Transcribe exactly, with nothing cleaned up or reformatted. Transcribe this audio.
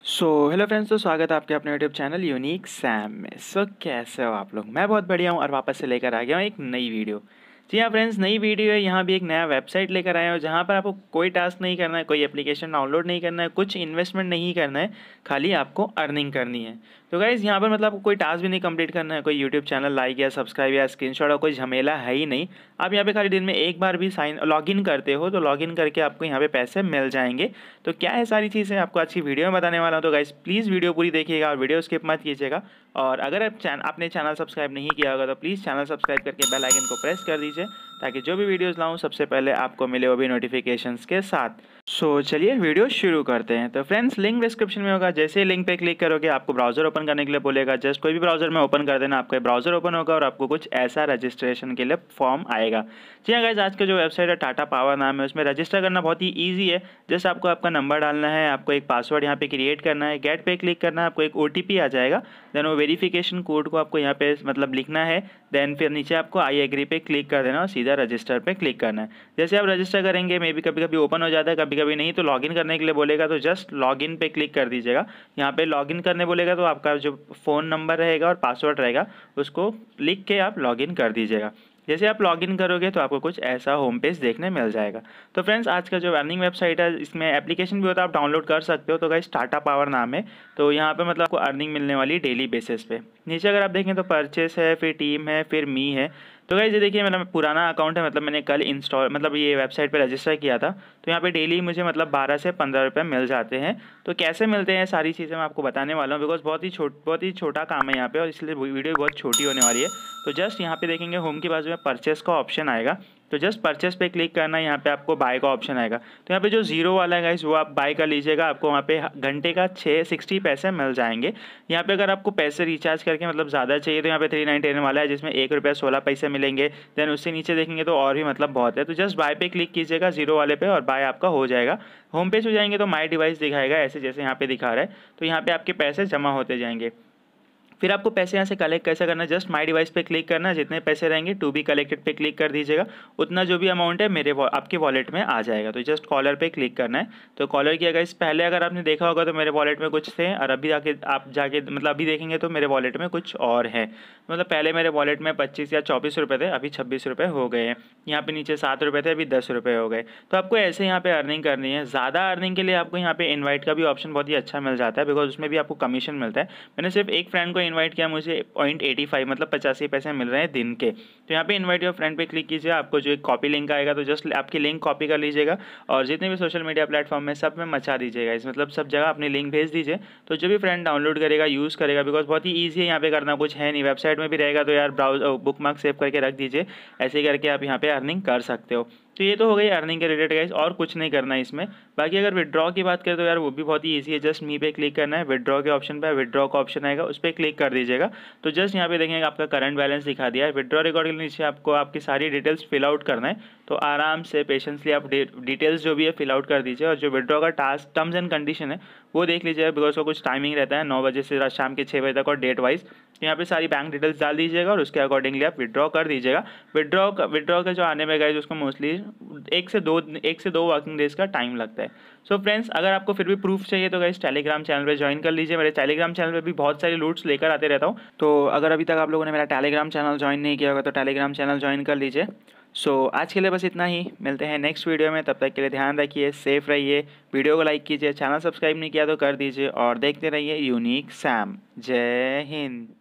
So hello friends, तो स्वागत है आपके अपने यूट्यूब चैनल यूनिक सैम में। सो कैसे हो आप लोग? मैं बहुत बढ़िया हूँ और वापस से लेकर आ गया हूँ एक नई वीडियो। जी हाँ फ्रेंड्स, नई वीडियो है। यहाँ भी एक नया वेबसाइट लेकर आया हूँ जहाँ पर आपको कोई टास्क नहीं करना है, कोई एप्लीकेशन डाउनलोड नहीं करना है, कुछ इन्वेस्टमेंट नहीं करना है, खाली आपको अर्निंग करनी है। तो गाइज़ यहाँ पर मतलब आपको कोई टास्क भी नहीं कंप्लीट करना है, कोई यूट्यूब चैनल लाइक या सब्सक्राइब या स्क्रीनशॉट और कोई झमेला है ही नहीं। आप यहाँ पे खाली दिन में एक बार भी साइन लॉगिन करते हो तो लॉगिन करके आपको यहाँ पे पैसे मिल जाएंगे। तो क्या है सारी चीज़ें आपको आज की वीडियो में बताने वाला हूँ। तो गाइस प्लीज़ वीडियो पूरी देखिएगा और वीडियो स्किप मत कीजिएगा। और अगर आप चैन आपने चैनल सब्सक्राइब नहीं किया होगा तो प्लीज़ चैनल सब्सक्राइब करके बेल आइकन को प्रेस कर दीजिए, ताकि जो भी वीडियोस लाऊं सबसे पहले आपको मिले वो भी नोटिफिकेशंस के साथ। सो so, चलिए वीडियो शुरू करते हैं। तो फ्रेंड्स, लिंक डिस्क्रिप्शन में होगा। जैसे ही लिंक पे क्लिक करोगे आपको ब्राउजर ओपन करने के लिए बोलेगा। जस्ट कोई भी ब्राउजर में ओपन कर देना, आपका ब्राउजर ओपन होगा और आपको कुछ ऐसा रजिस्ट्रेशन के लिए फॉर्म आएगा। जी हाँ गाइस, आज का जो वेबसाइट है टाटा पावर नाम है, उसमें रजिस्टर करना बहुत ही ईजी है। जस्ट आपको आपका नंबर डालना है, आपको एक पासवर्ड यहाँ पे क्रिएट करना है, गेट पे क्लिक करना है, आपको एक ओटीपी आ जाएगा। देन वो वेरिफिकेशन कोड को आपको यहाँ पे मतलब लिखना है। देन फिर नीचे आपको आई एग्री पे क्लिक कर देना और सीधा रजिस्टर पे क्लिक करना है। जैसे आप रजिस्टर करेंगे, मे बी कभी कभी ओपन हो जाता है, कभी कभी नहीं, तो लॉगिन करने के लिए बोलेगा तो जस्ट लॉगिन पे क्लिक कर दीजिएगा। यहाँ पे लॉगिन करने बोलेगा तो आपका जो फ़ोन नंबर रहेगा और पासवर्ड रहेगा उसको लिख के आप लॉगिन कर दीजिएगा। जैसे आप लॉगिन करोगे तो आपको कुछ ऐसा होम पेज देखने मिल जाएगा। तो फ्रेंड्स, आज का जो अर्निंग वेबसाइट है इसमें एप्लीकेशन भी होता है, आप डाउनलोड कर सकते हो। तो गाइस टाटा पावर नाम है। तो यहाँ पे मतलब आपको अर्निंग मिलने वाली डेली बेसिस पे। नीचे अगर आप देखें तो परचेस है, फिर टीम है, फिर मी है। तो गाइस ये देखिए, मेरा पुराना अकाउंट है, मतलब मैंने कल इंस्टॉल मतलब ये वेबसाइट पे रजिस्टर किया था। तो यहाँ पे डेली मुझे मतलब बारह से पंद्रह रुपये मिल जाते हैं। तो कैसे मिलते हैं सारी चीज़ें मैं आपको बताने वाला हूँ, बिकॉज बहुत ही छोट बहुत ही छोटा काम है यहाँ पे और इसलिए वीडियो बहुत छोटी होने वाली है। तो जस्ट यहाँ पे देखेंगे होम के बाजू में परचेस का ऑप्शन आएगा। तो जस्ट परचेस पे क्लिक करना है, यहाँ पे आपको बाय का ऑप्शन आएगा। तो यहाँ पे जो जीरो वाला है गाइस वो आप बाय कर लीजिएगा, आपको वहाँ पे घंटे का छः सिक्सटी पैसे मिल जाएंगे। यहाँ पे अगर आपको पैसे रिचार्ज करके मतलब ज़्यादा चाहिए तो यहाँ पे थ्री नाइन्टी नाइन वाला है, जिसमें एक रुपया सोलह पैसे मिलेंगे। देन उससे नीचे देखेंगे तो और भी मतलब बहुत है। तो जस्ट बाय पे क्लिक कीजिएगा जीरो वाले पे और बाय आपका हो जाएगा। होम पेज हो जाएंगे तो माई डिवाइस दिखाएगा, ऐसे जैसे यहाँ पे दिखा रहा है। तो यहाँ पे आपके पैसे जमा होते जाएंगे। फिर आपको पैसे यहाँ से कलेक्ट कैसे करना है, जस्ट माई डिवाइस पे क्लिक करना है, जितने पैसे रहेंगे टू बी कलेक्टेड पे क्लिक कर दीजिएगा। उतना जो भी अमाउंट है मेरे आपके वॉलेट में आ जाएगा। तो जस्ट कॉलर पे क्लिक करना है। तो कॉलर की अगर इस पहले अगर आपने देखा होगा तो मेरे वॉलेट में कुछ थे, और अभी जाके आप जाके मतलब अभी देखेंगे तो मेरे वॉलेट में कुछ और है। मतलब पहले मेरे वॉलेट में पच्चीस या चौबीस रुपये थे, अभी छब्बीस रुपये हो गए हैं। यहाँ पे नीचे सात रुपये थे, अभी दस रुपये हो गए। तो आपको ऐसे यहाँ पे अर्निंग करनी है। ज़्यादा अर्निंग के लिए आपको यहाँ पे इन्वाइट का भी ऑप्शन बहुत ही अच्छा मिल जाता है, बिकॉज उसमें भी आपको कमीशन मिलता है। मैंने सिर्फ एक फ्रेंड को इन्वाइट किया, मुझे पॉइंट एटी फाइव मतलब पचासी पैसे मिल रहे हैं दिन के। तो यहाँ पे इनवाइट योर फ्रेंड पे क्लिक कीजिए, आपको जो एक कॉपी लिंक आएगा तो जस्ट आपकी लिंक कॉपी कर लीजिएगा और जितने भी सोशल मीडिया प्लेटफॉर्म में सब में मचा दीजिएगा। इस मतलब सब जगह अपनी लिंक भेज दीजिए। तो जो भी फ्रेंड डाउनलोड करेगा यूज़ करेगा, बिकॉज बहुत ही ईजी है, यहाँ पे करना कुछ है नहीं। वेबसाइट में भी रहेगा तो यार ब्राउज बुक मार्क सेव करके रख दीजिए, ऐसे करके आप यहाँ पे अर्निंग कर सकते हो। तो ये तो हो गई अर्निंग के रिलेटेड गाइस, और कुछ नहीं करना है इसमें। बाकी अगर विड्रॉ की बात करें तो यार वो भी बहुत ही ईजी है। जस्ट मी पे क्लिक करना है, विड्रॉ के ऑप्शन पे विड्रॉ का ऑप्शन आएगा, उस पर क्लिक कर दीजिएगा। तो जस्ट यहाँ पे देखेंगे आपका करंट बैलेंस दिखा दिया है। विड्रॉ रिकॉर्ड के नीचे आपको आपकी सारी डिटेल्स फिल आउट करना है। तो आराम से पेशेंसली आप डिटेल्स जो भी है फिल आउट कर दीजिए, और जो विड्रॉ का टास्क टर्म्स एंड कंडीशन है वो देख लीजिएगा, बिकॉज वो कुछ टाइमिंग रहता है नौ बजे से शाम के छः बजे तक और डेट वाइज। तो यहाँ पे सारी बैंक डिटेल्स डाल दीजिएगा और उसके अकॉर्डिंगली आप विड्रॉ कर दीजिएगा। विड्रॉ विड्रॉ का जो आने में गाइस उसको मोस्टली एक से दो एक से दो वर्किंग डेज का टाइम लगता है। सो so फ्रेंड्स, अगर आपको फिर भी प्रूफ चाहिए तो गाइस टेलीग्राम चैनल पे ज्वाइन कर लीजिए। मेरे टेलीग्राम चैनल पे भी बहुत सारे लूट्स लेकर आते रहता हूँ। तो अगर अभी तक आप लोगों ने मेरा टेलीग्राम चैनल ज्वाइन नहीं किया होगा तो टेलीग्राम चैनल ज्वाइन कर लीजिए। सो so, आज के लिए बस इतना ही, मिलते हैं नेक्स्ट वीडियो में। तब तक के लिए ध्यान रखिए, सेफ रहिए, वीडियो को लाइक कीजिए, चैनल सब्सक्राइब नहीं किया तो कर दीजिए और देखते रहिए यूनिक सैम। जय हिंद।